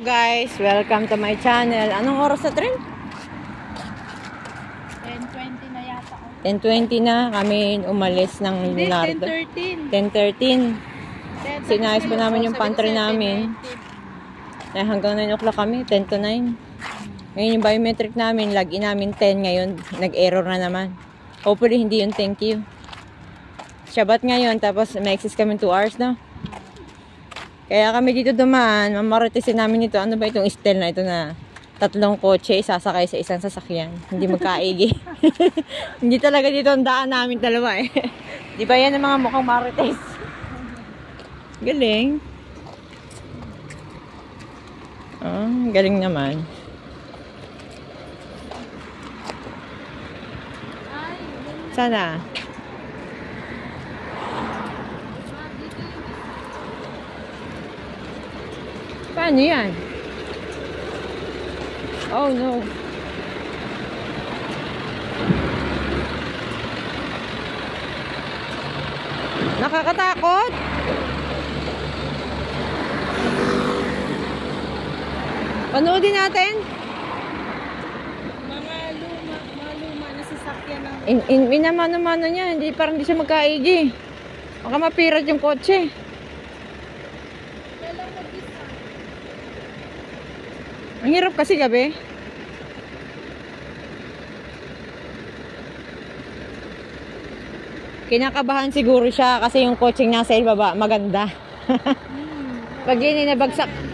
guys, welcome to my channel. Anong oras na tren? 10:20 na yata. 10:20 na kami umalis ng Leonardo. 10:13. Sinayos pa namin yung pantry namin. Dahil hanggang 9 o'clock kami, 10 to 9. Ngayon yung biometric namin, login namin 10 ngayon. Nag-error na naman. Hopefully hindi yung thank you. Shabat ngayon, tapos may access kami 2 hours na. Kaya kami dito dumaan, mamaritisin namin ito. Ano ba itong style na ito na 3 kotse, sasakay sa isang sasakyan. Hindi magkaigi. Hindi talaga dito ang daan namin dalawa eh. Di ba yan ang mga mukhang marites? Galing. Oh, galing naman. Sana. Paano yan? Oh no. Nakakatakot. Panoodin natin. Mga luma na sasakyan ng... Minamano-mano niya. Hindi, parang hindi siya magkaigi. Baka mapirat yung kotse. Ang hirap kasi gabi. Kinakabahan siguro siya kasi yung coaching nasa ibaba maganda. Pag yun nabagsak.